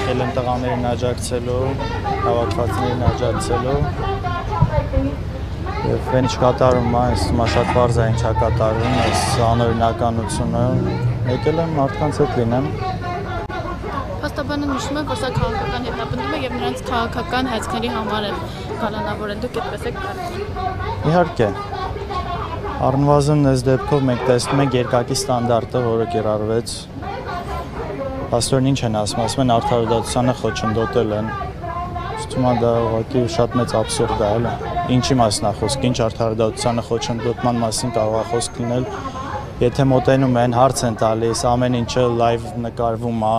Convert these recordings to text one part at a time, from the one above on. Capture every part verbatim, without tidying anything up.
եկել են տղաներին աջակցելու, հավաքվածներին աջակցելու։ Եվ ինչ կատարում է, այս շատ պարզ է ինչ է կատարում, այս անօրինականությունը, եկել եմ մարդկանց հետ լինեմ։ Փաստաբանը նշում է, որ սա քաղաքական հետապնդում է և նրանց քաղաքական հայացքների համար են կալանավորել, դուք այդպես եք կարծում։ Իհարկե, առնվազն այս դեպքով մենք տեսնում ենք երկակի ստանդարտը, որը կիրառվեց։ Փաստորեն ինչ են ասում, ասում են արդարադատությանը խոչընդոտել են։ Ստում է դա ուղղակի շատ մեծ աբսուրդ է, էլի։ Ինչի մասին է խոսք, ինչ արդարադատությանը խոչընդոտման մասին կարող է խոսք լինել, եթե մոտենում են, հարց են տալիս, ամեն ինչը լայվ նկարվում է,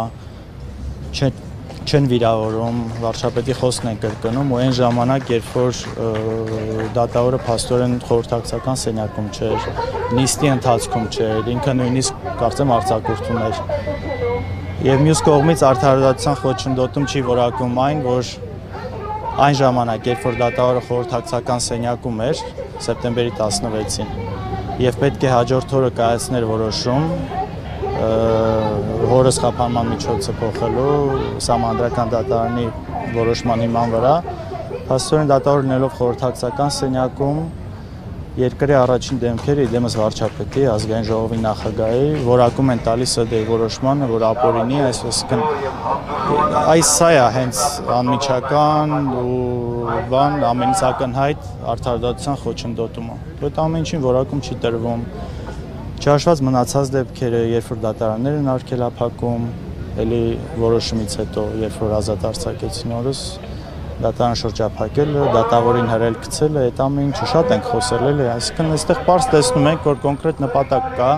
չեն վիրավորում, վարչապետի խոսքն են կրկնում, ու այն ժամանակ, երբ որ դատավորը փաստորեն խորհրդակցական սենյակում չէր, նիստի ընթացքում չէր, ինքը նույնիսկ կարծեմ արձակուրդում էր։ Եվ մյուս կողմից արդարադատության խոչընդոտում չի որակվում այն, որ այն ժամանակ, երբ որ դատավորը խորհրդակցական սենյակում էր, սեպտեմբերի տասնվեցին, եւ պետք է հաջորդ օրը կայացներ որոշում, հորը սխափանման միջոցը փոխելու սահմանադրական դատարանի որոշման հիման վրա, փաստորեն դատավորը լինելով խորհրդակցական սենյակում երկրի առաջին դեմքերը իդեմս վարչապետի, ազգային ժողովի նախագահի որակում են տալիս ըդեի որոշմանը, որ ապօրինի, այսինքն այս սա է հենց անմիջական ու բան ամենից ակնհայտ արդարադատության խոչընդոտումը։ Այդ ամեն ինչին որակում չի տրվում։ Չհաշված մնացած դեպքերը, երբ որ դատարաններ են արգելափակում, էլի որոշումից հետո, երբ որ ազատ արձակեցին օրս, դատարան շրջափակելը, դատավորին հրել գցելը, այդ ամեն ինչը շատ ենք խոսել, էլի, այսինքն այստեղ պարզ տեսնում ենք, որ կոնկրետ նպատակ կա,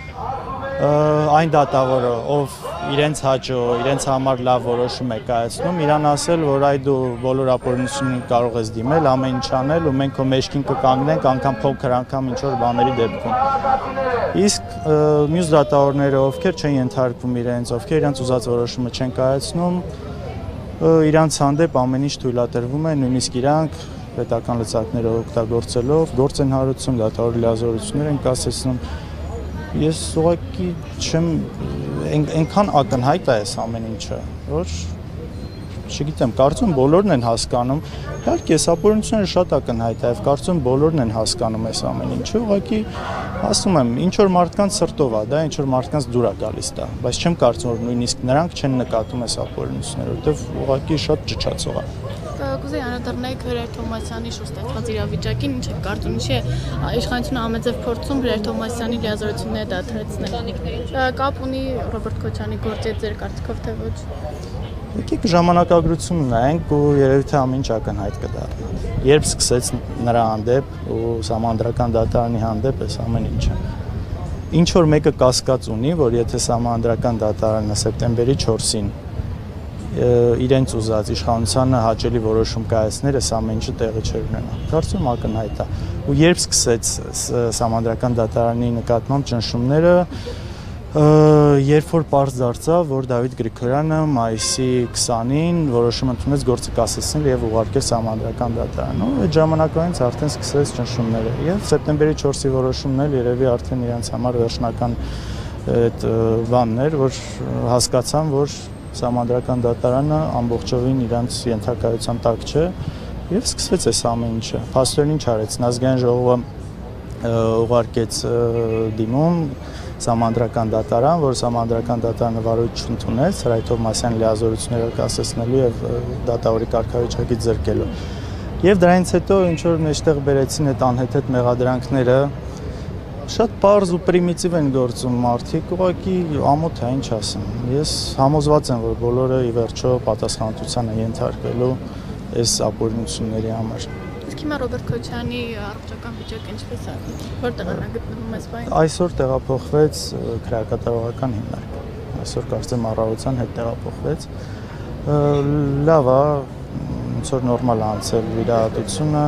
այն դատավորը, ով իրենց հաճո, իրենց համար լավ որոշում է կայացնում, իրան ասել, որ այ դու բոլոր ապօրինությունին կարող ես դիմել, ամեն ինչ անել, ու մենք քո մեջքին կկանգնենք, անգամ փոքր անգամ ինչ որ բաների դեպքում։ Իսկ մյուս դատավորները, ովքեր չեն ենթարկվում իրենց, ովքեր իրենց ուզած որոշումը չեն կայացնում, իրանց հանդեպ ամեն ինչ թույլատրվում է, նույնիսկ իրանք պետական լծակները օգտագործելով գործ են հարուցում, դատավորի լիազորություններ են կասեցնում։ Ես ուղղակի չեմ այնքան ակնհայտ է այս ամեն ինչը, որ չգիտեմ, կարծում բոլորն են հասկանում, իհարկե այս ապօրինությունները շատ ակնհայտ է, եւ կարծում բոլորն են հասկանում այս ամեն ինչը, ուղղակի ասում եմ, ինչ որ մարդկանց սրտով է, դա ինչ որ մարդկանց դուր է գալիս դա, բայց չեմ կարծում, որ նույնիսկ նրանք չեն նկատում այս ապօրինությունները, որովհետեւ ուղղակի շատ ճչացող է։ Կուզեի անդրադառնալ Հրեր Թոմասյանի շուրջ ստեղծված իրավիճակին, ինչ եք կարծում, ինչի է իշխանությունը ամենեւ փորձում Հրեր Թոմասյանի լիազորությունները դադարեցնել։ Կապ ունի Ռոբերտ Քոչարյանի գործի հետ ձեր կարծիքով թե ոչ։ Եկեք ժամանակագրություն նայենք ու երևի թե ամեն ինչ ակնհայտ կդառնա։ Երբ սկսեց նրա հանդեպ ու սահմանադրական դատարանի հանդեպ այս ամեն ինչը։ Ինչ որ մեկը կասկած ունի, որ եթե սահմանադրական դատարանը սեպտեմբերի չորսին իրենց ուզած իշխանությանը հաճելի որոշում կայացներ, այս ամեն ինչը տեղի չէր ունենա։ Կարծում եմ ակնհայտ է։ Ու երբ սկսեց սահմանադրական դատարանի նկատմամբ ճնշումները, երբ որ պարզ դարձավ, որ Դավիթ Գրիգորյանը մայիսի քսանին որոշում ընդունեց գործը կասեցնել եւ ուղարկել սահմանադրական դատարան։ Ու այդ ժամանակվանից արդեն սկսեց ճնշումները։ Եվ սեպտեմբերի չորսի որոշումն էլ երևի արդեն իրենց համար վերջնական այդ բանն էր, որ հասկացան, որ սահմանադրական դատարանը ամբողջովին իրանց ենթակայության տակ չէ եւ սկսվեց այս ամեն ինչը։ Փաստորեն ինչ արեց, ազգային ժողովը ուղարկեց դիմում սահմանադրական դատարան, որ սահմանադրական դատարանը վարույթ չընդունեց Հրայր Թովմասյանի լիազորությունները կասեցնելու եւ դատավորի կարգավիճակից զրկելու։ Եվ դրանից հետո ինչ որ մեջտեղ բերեցին այդ անհեթեթ մեղադրանքները, շատ պարզ ու պրիմիտիվ են գործում մարդիկ, ուղղակի ամոթ է, ինչ ասեմ։ Ես համոզված եմ, որ բոլորը ի վերջո պատասխանատվության են ենթարկվելու այս ապօրինությունների համար։ Իսկ հիմա Ռոբերտ Քոչարյանի առողջական վիճակը ինչպես է, որտեղ է գտնվում այս բանը։ Այսօր տեղափոխվեց քրեակատարողական հիմնարկ։ Այսօր կարծեմ առավոտյան հետ տեղափոխվեց։ Լավ է, ոնց որ նորմալ է անցել վիրահատությունը։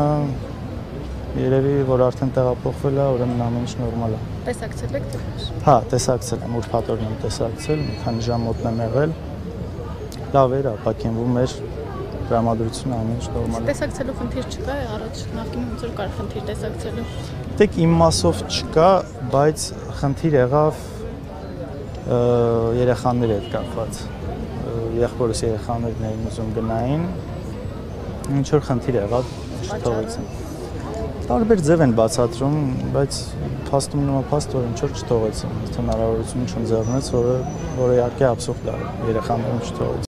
Երևի որ արդեն տեղափոխվել է, ուրեմն ամեն ինչ նորմալ է։ Տեսակցել եք թե ոչ։ Հա, տեսակցել եմ, ուրբաթօրն եմ տեսակցել, մի քանի ժամ մոտ եմ եղել։ Լավ էր, ապակինվում էր, տրամադրությունը ամեն ինչ նորմալ է։ Տեսակցելու խնդիր չկա, առաջ նախկինում ոնց որ կար խնդիր տեսակցելու։ Դեք իմ մասով չկա, բայց խնդիր եղավ երեխաների հետ կապված։ եղբորս երեխաներն էին ուզում գնային, ինչ որ խնդիր եղավ, չթողեցին։ Տարբեր ձև են բացատրում, բայց փաստում նոմա փաստ որ ինչ որ չթողեցին, հնարավորություն չընձեռնեց, որը որը իհարկե աբսուրդ է, երեխաներն չթողեցին։